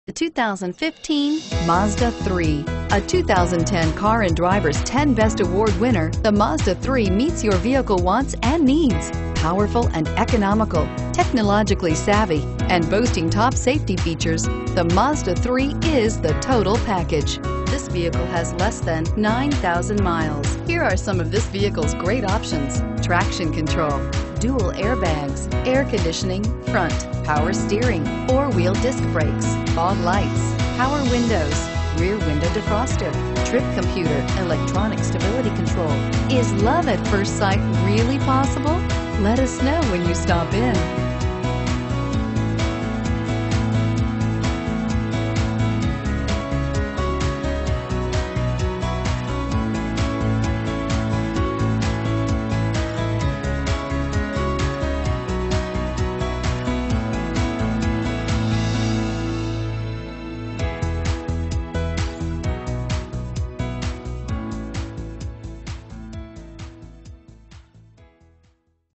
The 2015 Mazda 3. A 2010 Car and Driver's 10 Best Award winner, the Mazda 3 meets your vehicle wants and needs. Powerful and economical, technologically savvy, and boasting top safety features, the Mazda 3 is the total package. This vehicle has less than 9,000 miles. Here are some of this vehicle's great options: traction control, dual airbags, air conditioning, front, power steering, four-wheel disc brakes, fog lights, power windows, rear window defroster, trip computer, electronic stability control. Is love at first sight really possible? Let us know when you stop in.